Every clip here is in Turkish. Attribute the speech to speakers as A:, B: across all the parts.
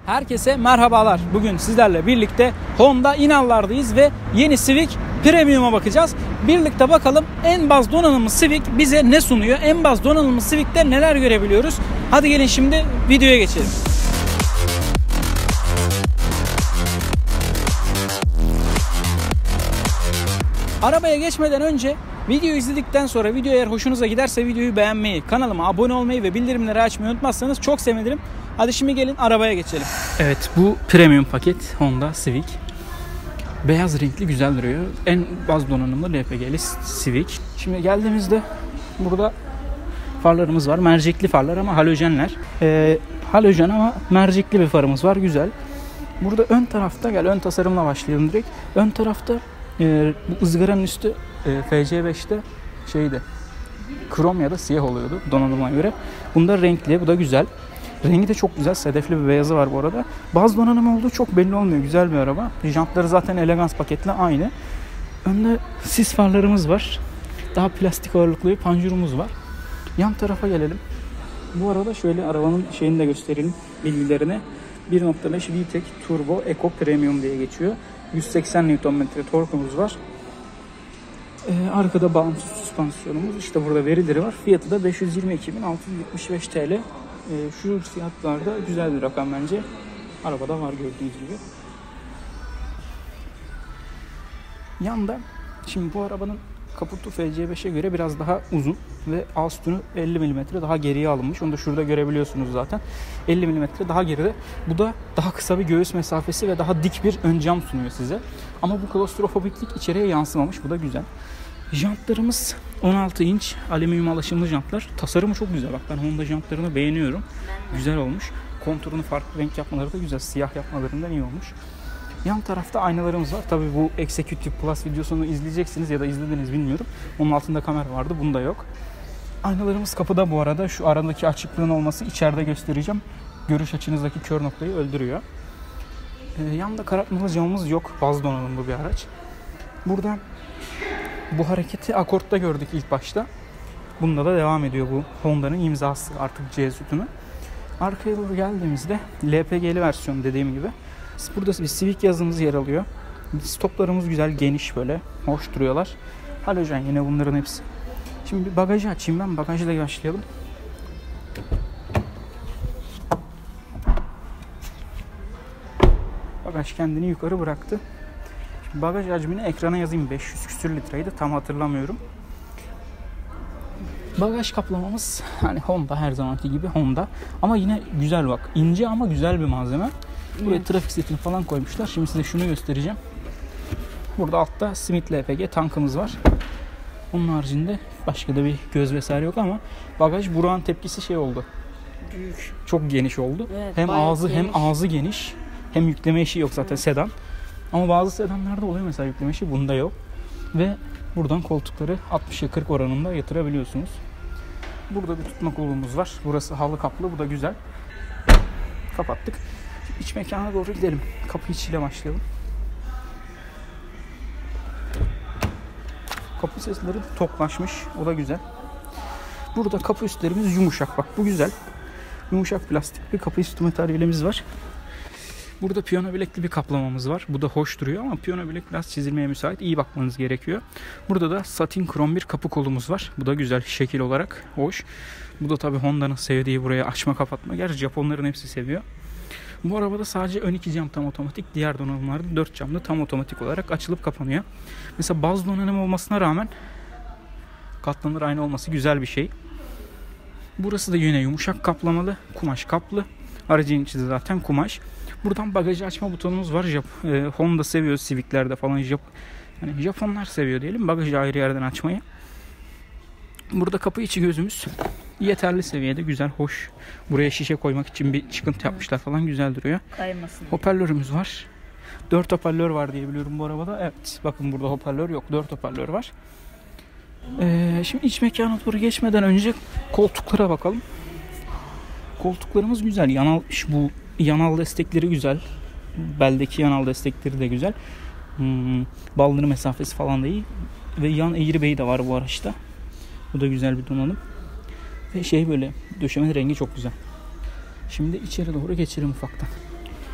A: Herkese merhabalar. Bugün sizlerle birlikte Honda İnal'lardayız ve yeni Civic Premium'a bakacağız. Birlikte bakalım en baz donanımlı Civic bize ne sunuyor? En baz donanımlı Civic'te neler görebiliyoruz? Hadi gelin şimdi videoya geçelim. Arabaya geçmeden önce videoyu izledikten sonra video eğer hoşunuza giderse videoyu beğenmeyi, kanalıma abone olmayı ve bildirimleri açmayı unutmazsanız çok sevinirim. Hadi şimdi gelin arabaya geçelim. Evet, bu premium paket Honda Civic. Beyaz renkli, güzel duruyor. En baz donanımlı LPG'li Civic. Şimdi geldiğimizde burada farlarımız var. Mercekli farlar ama halojenler. Halojen ama mercekli bir farımız var. Güzel. Burada ön tarafta, gel ön tasarımla başlayalım direkt. Ön tarafta bu ızgaranın üstü FC5'te şeydi, krom ya da siyah oluyordu donanıma göre. Bunda renkli, bu da güzel. Rengi de çok güzel, sedefli bir beyazı var bu arada. Baz donanımı olduğu çok belli olmuyor, güzel bir araba. Jantları zaten elegans paketle aynı. Önde sis farlarımız var. Daha plastik ağırlıklı bir panjurumuz var. Yan tarafa gelelim. Bu arada şöyle arabanın şeyini de gösterelim, bilgilerini. 1.5 VTEC Turbo Eco Premium diye geçiyor. 180 Nm torkumuz var. Arkada bağımsız süspansiyonumuz. İşte burada verileri var. Fiyatı da 522.675 TL. Şu fiyatlarda güzel bir rakam bence. Arabada var gördüğünüz gibi. Yanda şimdi bu arabanın kaputu FC5'e göre biraz daha uzun ve alt sütunu 50 mm daha geriye alınmış. Onu da şurada görebiliyorsunuz zaten. 50 mm daha geride. Bu da daha kısa bir göğüs mesafesi ve daha dik bir ön cam sunuyor size. Ama bu klostrofobiklik içeriye yansımamış. Bu da güzel. Jantlarımız 16 inç alüminyum alaşımlı jantlar. Tasarımı çok güzel. Bak, ben Honda jantlarını beğeniyorum. Güzel olmuş. Konturunu farklı renk yapmaları da güzel. Siyah yapmalarından iyi olmuş. Yan tarafta aynalarımız var. Tabii bu Executive Plus videosunu izleyeceksiniz ya da izlediniz bilmiyorum. Onun altında kamera vardı. Bunda yok. Aynalarımız kapıda bu arada. Şu aradaki açıklığın olması içeride göstereceğim. Görüş açınızdaki kör noktayı öldürüyor. Yanda karartmalı camımız yok. Baz donanımlı bir araç. Burada bu hareketi Accord'da gördük ilk başta. Bunda da devam ediyor bu. Honda'nın imzası artık C sütunu. Arkaya doğru geldiğimizde LPG'li versiyon dediğim gibi. Burada bir Civic yazımız yer alıyor. Stoplarımız güzel, geniş böyle. Hoş duruyorlar. Halojen yine bunların hepsi. Şimdi bir bagajı açayım ben. Bagajla başlayalım. Bagaj kendini yukarı bıraktı. Şimdi bagaj hacmini ekrana yazayım. 500 küsür litreydi. Tam hatırlamıyorum. Bagaj kaplamamız hani Honda, her zamanki gibi Honda. Ama yine güzel bak. İnce ama güzel bir malzeme. Buraya trafik setini falan koymuşlar. Şimdi size şunu göstereceğim. Burada altta Smith LPG tankımız var. Onun haricinde başka da bir göz vesaire yok ama bagaj Burak'ın tepkisi şey oldu. Büyük. Çok geniş oldu. Evet, hem ağzı geniş, hem yükleme işi yok zaten sedan. Ama bazı sedanlarda oluyor mesela yükleme işi, bunda yok. Ve buradan koltukları 60'a 40 oranında yatırabiliyorsunuz. Burada bir tutma kolumuz var. Burası halı kaplı, bu da güzel. Kapattık. İç mekana doğru gidelim. Kapı içiyle başlayalım. Kapı sesleri toklaşmış. O da güzel. Burada kapı üstlerimiz yumuşak. Bak, bu güzel. Yumuşak plastik bir kapı üstü materyalimiz var. Burada piyano bilekli bir kaplamamız var. Bu da hoş duruyor ama piyano bilek biraz çizilmeye müsait. İyi bakmanız gerekiyor. Burada da satin krom bir kapı kolumuz var. Bu da güzel şekil olarak. Hoş. Bu da tabii Honda'nın sevdiği buraya açma kapatma. Gerçi Japonların hepsi seviyor. Bu arabada sadece ön iki cam tam otomatik. Diğer donanımlarda 4 camlı tam otomatik olarak açılıp kapanıyor. Mesela baz donanım olmasına rağmen katlanır ayna olması güzel bir şey. Burası da yine yumuşak kaplamalı. Kumaş kaplı. Aracın içi de zaten kumaş. Buradan bagajı açma butonumuz var. Honda seviyor Civic'lerde falan. Yani Japonlar seviyor diyelim bagajı ayrı yerden açmayı. Burada kapı içi gözümüz yeterli seviyede, güzel, hoş. Buraya şişe koymak için bir çıkıntı yapmışlar falan, güzel duruyor. Kaymasın. Hoparlörümüz var. 4 hoparlör var diye biliyorum bu arabada. Evet, bakın burada hoparlör yok. 4 hoparlör var. Şimdi iç mekana doğru geçmeden önce koltuklara bakalım. Koltuklarımız güzel. Bu yanal destekleri güzel. Beldeki yanal destekleri de güzel. Baldırı mesafesi falan da iyi. Ve yan airbag'i de var bu araçta. Bu da güzel bir donanım. Ve böyle döşeme rengi çok güzel. Şimdi içeri doğru geçelim ufaktan.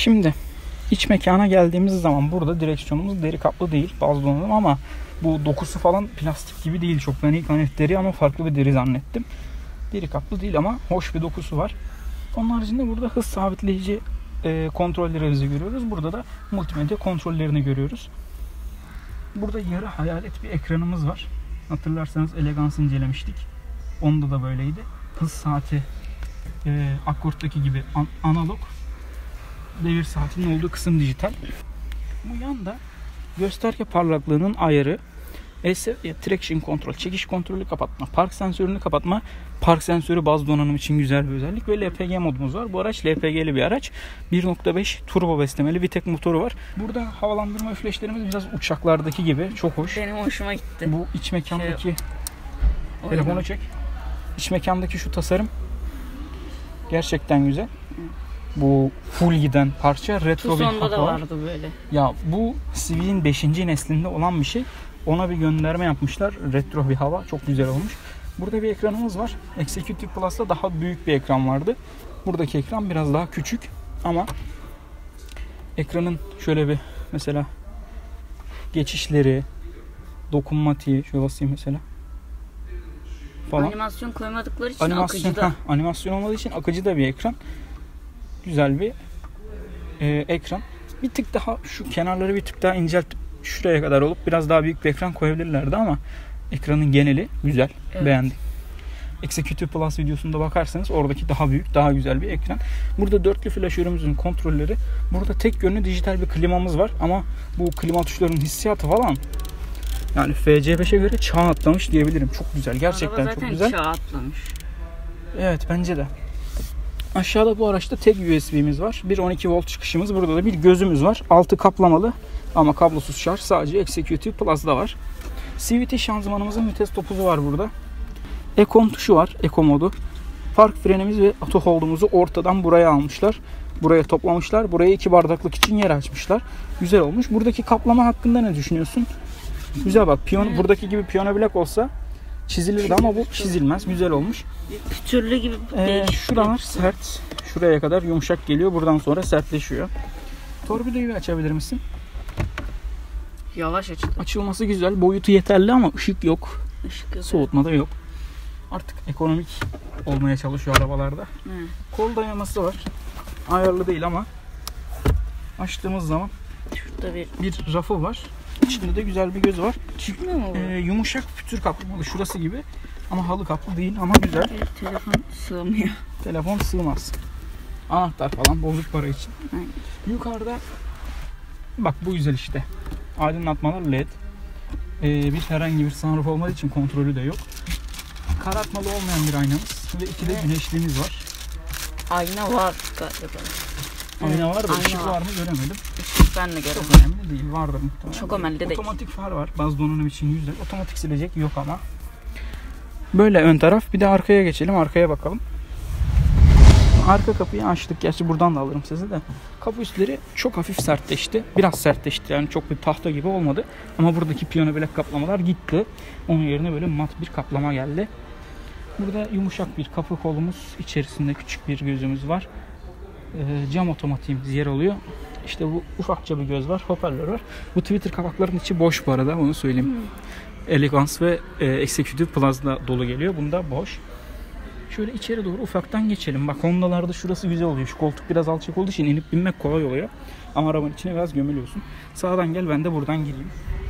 A: Şimdi iç mekana geldiğimiz zaman burada direksiyonumuz deri kaplı değil, baz donanım, ama bu dokusu falan plastik gibi değil çok. Ben ilk hani deri ama farklı bir deri zannettim. Deri kaplı değil ama hoş bir dokusu var. Onun haricinde burada hız sabitleyici kontrollerimizi görüyoruz. Burada da multimedya kontrollerini görüyoruz. Burada yarı hayalet bir ekranımız var. Hatırlarsanız Elegance incelemiştik. Onda da böyleydi. Hız saati Accord'daki gibi analog. Devir saatinin olduğu kısım dijital. Bu yanda gösterge parlaklığının ayarı, traction kontrol, çekiş kontrolü kapatma, park sensörünü kapatma. Park sensörü baz donanım için güzel bir özellik ve LPG modumuz var. Bu araç LPG'li bir araç. 1.5 turbo beslemeli VTEC motoru var. Burada havalandırma üfleşlerimiz biraz uçaklardaki gibi çok hoş.
B: Benim hoşuma gitti.
A: Bu iç mekandaki telefonu çek. İç mekandaki şu tasarım gerçekten güzel. Bu full giden parça retro bir
B: Tucson'da da
A: var.
B: vardı böyle.
A: Ya bu Civic'in 5. neslinde olan bir şey. Ona bir gönderme yapmışlar. Retro bir hava. Çok güzel olmuş. Burada bir ekranımız var. Executive Plus'ta daha büyük bir ekran vardı. Buradaki ekran biraz daha küçük. Ama ekranın şöyle bir mesela geçişleri, dokunmatiği, şöyle basayım mesela falan.
B: Animasyon koymadıkları için akıcı da.
A: Animasyon olmadığı için akıcı da bir ekran. Güzel bir ekran. Bir tık daha şu kenarları bir tık daha inceltip şuraya kadar olup biraz daha büyük bir ekran koyabilirlerdi ama ekranın geneli güzel. Evet. Beğendim. Executive Plus videosunda bakarsanız oradaki daha büyük, daha güzel bir ekran. Burada dörtlü flaşörümüzün kontrolleri. Burada tek yönlü dijital bir klimamız var ama bu klima tuşlarının hissiyatı falan yani FC5'e göre çağ atlamış diyebilirim. Çok güzel. Gerçekten
B: araba
A: çok güzel.
B: Çağ atlamış.
A: Evet, bence de. Aşağıda bu araçta tek USB'miz var. Bir 12 volt çıkışımız. Burada da bir gözümüz var. Altı kaplamalı ama kablosuz şarj sadece Executive Plus'da var. CVT şanzımanımızın vites topuzu var burada. Econ tuşu var. Eco modu. Park frenimiz ve auto hold'umuzu ortadan buraya almışlar. Buraya toplamışlar. Buraya 2 bardaklık için yer açmışlar. Güzel olmuş. Buradaki kaplama hakkında ne düşünüyorsun? Güzel bak. Buradaki gibi piyano black olsa çizilirdi ama bu çizilmez. Güzel olmuş.
B: Pütürlü gibi değil.
A: Şuralar sert. Şuraya kadar yumuşak geliyor. Buradan sonra sertleşiyor. Torpidoyu açabilir misin?
B: Yavaş açıldı.
A: Açılması güzel. Boyutu yeterli ama ışık yok.
B: Işık yok.
A: Soğutma da yok. Artık ekonomik olmaya çalışıyor arabalarda. Kol dayaması var. Ayarlı değil ama açtığımız zaman
B: şurada
A: bir rafı var. İçinde de güzel bir göz var.
B: Çıkmıyor mu bu?
A: Yumuşak pütür kaplamalı. Şurası gibi. Ama halı kaplı değil ama güzel.
B: Telefon sığmıyor.
A: Telefon sığmaz. Anahtar falan bozuk para için.
B: Aynen.
A: Yukarıda bak bu güzel işte. Aydınlatmalar LED. Bir herhangi bir sunroof olmadığı için kontrolü de yok. Karartmalı olmayan bir aynamız ve 2 de güneşliğimiz var.
B: Ayna var galiba.
A: Ayna var da ışık var mı göremedim.
B: Işık ben de göremedim.
A: Çok önemli değil. Vardır muhtemelen.
B: Çok önemli değil.
A: Otomatik far var. Baz donanım için güzel. Otomatik silecek yok ama. Böyle ön taraf. Bir de arkaya geçelim. Arkaya bakalım. Arka kapıyı açtık. Gerçi buradan da alırım sizi de. Kapı üstleri çok hafif sertleşti. Biraz sertleşti. Yani çok bir tahta gibi olmadı. Ama buradaki piyano black kaplamalar gitti. Onun yerine böyle mat bir kaplama geldi. Burada yumuşak bir kapı kolumuz. İçerisinde küçük bir gözümüz var. Cam otomatiğimiz yer alıyor. İşte bu ufakça bir göz var. Hoparlör var. Bu Twitter kapaklarının içi boş bu arada. Onu söyleyeyim. Elegance ve Executive Plus'la dolu geliyor. Bunda boş. Şöyle içeri doğru ufaktan geçelim. Bak Honda'larda şurası güzel oluyor. Şu koltuk biraz alçak olduğu için inip binmek kolay oluyor. Ama arabanın içine biraz gömülüyorsun. Sağdan gel, ben de buradan gireyim.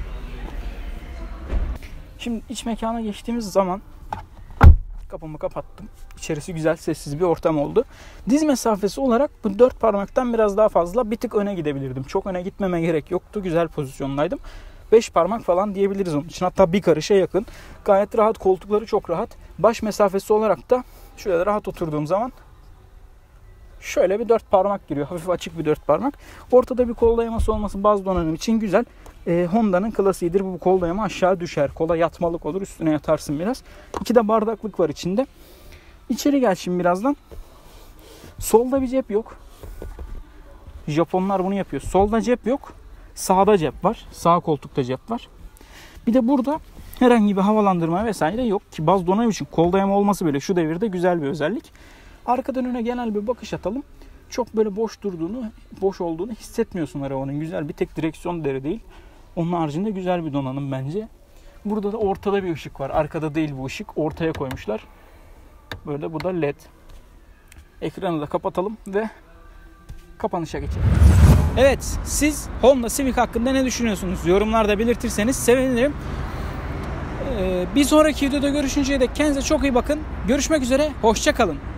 A: Şimdi iç mekana geçtiğimiz zaman kapımı kapattım. İçerisi güzel, sessiz bir ortam oldu. Diz mesafesi olarak bu 4 parmaktan biraz daha fazla, bir tık öne gidebilirdim. Çok öne gitmeme gerek yoktu. Güzel pozisyondaydım. 5 parmak falan diyebiliriz onun için. Hatta bir karışa yakın. Gayet rahat, koltukları çok rahat. Baş mesafesi olarak da şöyle rahat oturduğum zaman şöyle bir 4 parmak giriyor. Hafif açık bir 4 parmak. Ortada bir kol dayaması olması baz donanım için güzel. Honda'nın klasiğidir. Bu kol dayama aşağı düşer. Kola yatmalık olur. Üstüne yatarsın biraz. 2 de bardaklık var içinde. İçeri gel şimdi birazdan. Solda bir cep yok. Japonlar bunu yapıyor. Solda cep yok. Sağda cep var. Sağ koltukta cep var. Bir de burada herhangi bir havalandırma vesaire yok ki baz donanım için kol dayama olması bile şu devirde güzel bir özellik. Arkadan öne genel bir bakış atalım. çok böyle boş olduğunu hissetmiyorsun arabanın. Güzel, bir tek direksiyon deri değil. Onun haricinde güzel bir donanım bence. Burada da ortada bir ışık var. Arkada değil bu ışık. Ortaya koymuşlar. Böyle, bu da LED. Ekranı da kapatalım ve kapanışa geçelim. Evet, siz Honda Civic hakkında ne düşünüyorsunuz? Yorumlarda belirtirseniz sevinirim. Bir sonraki videoda görüşünceye dek kendinize çok iyi bakın. Görüşmek üzere, hoşça kalın.